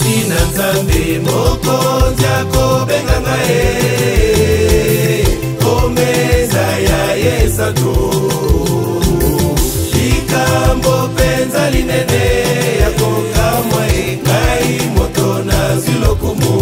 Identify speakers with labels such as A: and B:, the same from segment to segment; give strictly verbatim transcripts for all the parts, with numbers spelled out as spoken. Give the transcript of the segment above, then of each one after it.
A: merci na Nzambe mokonzi akobenga ngai komeza ya yesato likambo penza linene ya kokamwa ngai moto na zilokumu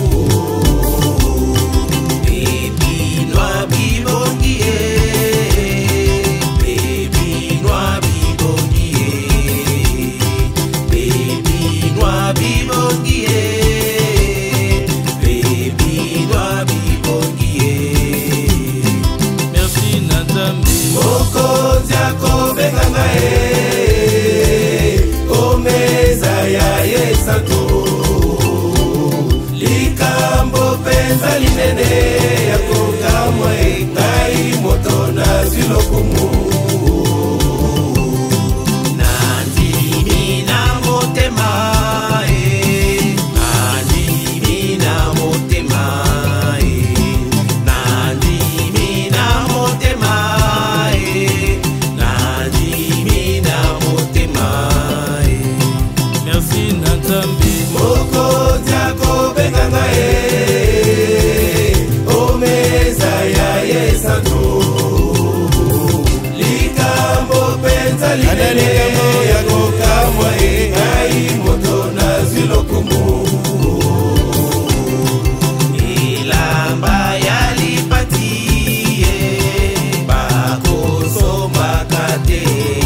A: mokonzi akobenga ngai komeza ya yesato likambo penza linene ya kokamwa ngai moto na zilokumu nandimi na motema nandimi na motema nandimi na motema merci na Nzambe mokonzi akobenga ngai omeza ya yesato likambo penza linene ya kokamwa ngai moto na zilokumu ilamba ya lipati bakosombaka te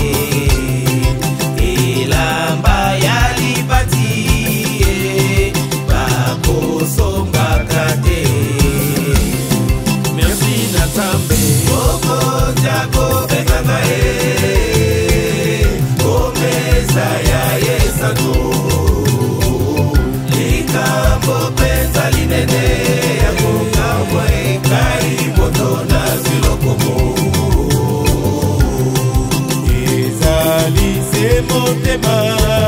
A: ilamba ya lipati bakosombaka te merci na Nzambe mokonzi akobenga ngai komeza ya yesato likambo penza linene ya kokamwa ngai moto na zilokumu ezali se motema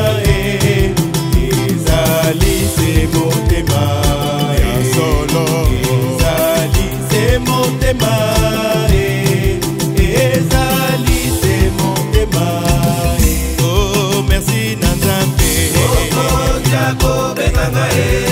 A: ezali se motema ya solo ezali se motema ezali se motema oh merci na Nzambe mokonzi akobenga ngai